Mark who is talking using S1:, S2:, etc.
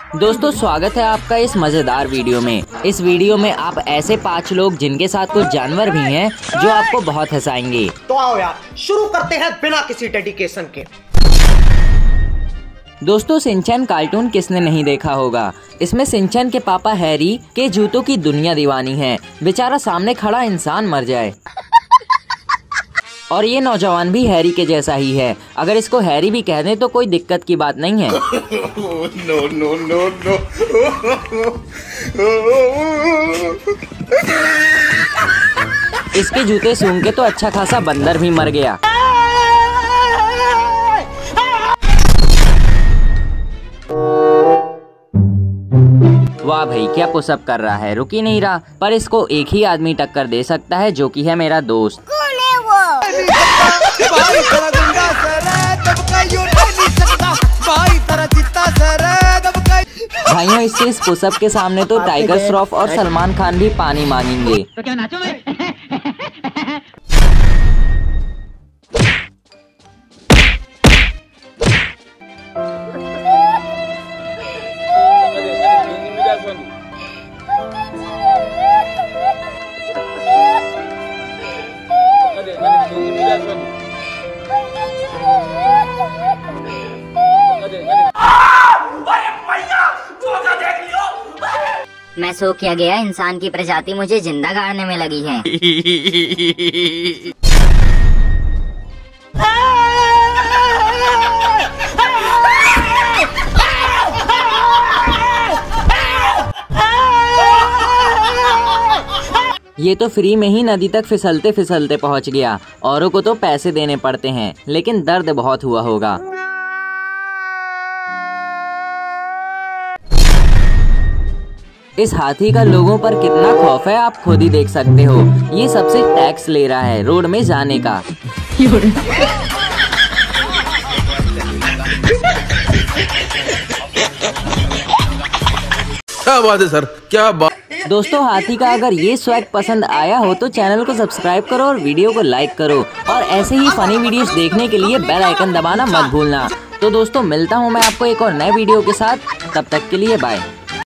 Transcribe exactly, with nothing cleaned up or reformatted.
S1: दोस्तों स्वागत है आपका इस मजेदार वीडियो में। इस वीडियो में आप ऐसे पांच लोग जिनके साथ कुछ जानवर भी हैं जो आपको बहुत हंसाएंगे।
S2: तो आओ यार शुरू करते हैं बिना किसी डेडिकेशन के।
S1: दोस्तों शिनचैन कार्टून किसने नहीं देखा होगा। इसमें शिनचैन के पापा हैरी के जूतों की दुनिया दीवानी है। बेचारा सामने खड़ा इंसान मर जाए और ये नौजवान भी हैरी के जैसा ही है। अगर इसको हैरी भी कह दें तो कोई दिक्कत की बात नहीं है।
S2: No no no no.
S1: इसके जूते सूंघ के तो अच्छा खासा बंदर भी मर गया। वाह भाई क्या पुशअप कर रहा है, रुक ही नहीं रहा। पर इसको एक ही आदमी टक्कर दे सकता है जो कि है मेरा दोस्त। भाइयों इसके इस पुशअप के सामने तो टाइगर श्रॉफ और सलमान खान भी पानी मांगेंगे। तो क्या नाचो मैं?
S3: मैं सो किया गया इंसान की प्रजाति मुझे जिंदा गाड़ने में लगी है।
S1: ये तो फ्री में ही नदी तक फिसलते फिसलते पहुंच गया। औरों को तो पैसे देने पड़ते हैं, लेकिन दर्द बहुत हुआ होगा। इस हाथी का लोगों पर कितना खौफ है आप खुद ही देख सकते हो। ये सबसे टैक्स ले रहा है रोड में जाने का।
S4: क्या बात है सर, क्या बात।
S1: दोस्तों हाथी का अगर ये स्वैग पसंद आया हो तो चैनल को सब्सक्राइब करो और वीडियो को लाइक करो। और ऐसे ही फनी वीडियोस देखने के लिए बेल आइकन दबाना मत भूलना। तो दोस्तों मिलता हूँ मैं आपको एक और नए वीडियो के साथ, तब तक के लिए बाय।